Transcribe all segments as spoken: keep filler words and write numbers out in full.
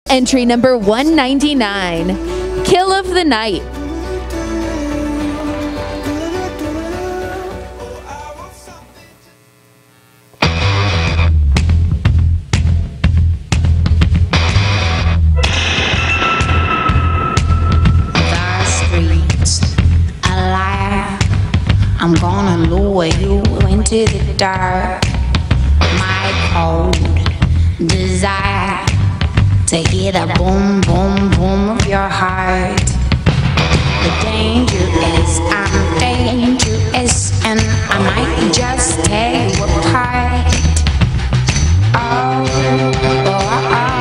Entry number one ninety-nine, Kill of the Night. I'm gonna lure you into the dark. My cold desire to hear the boom, boom, boom of your heart. The danger is I'm dangerous, and I might just tear you apart. Oh, oh, oh, oh.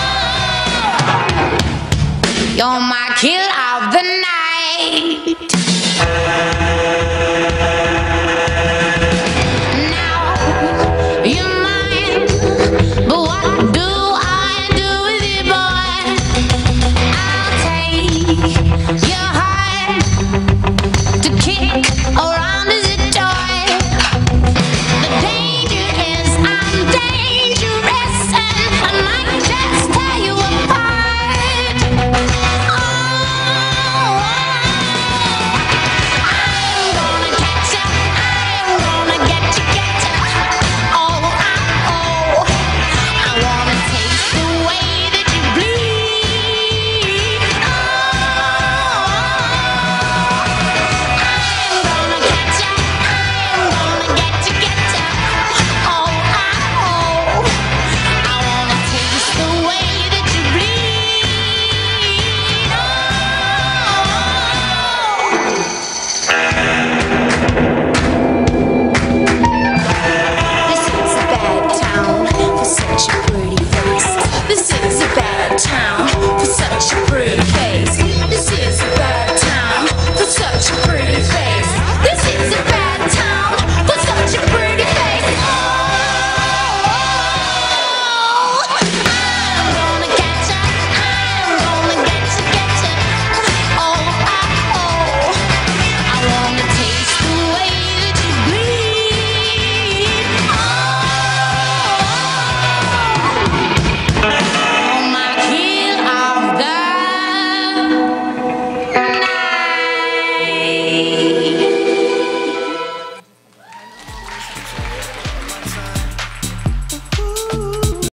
You're my kill of the night.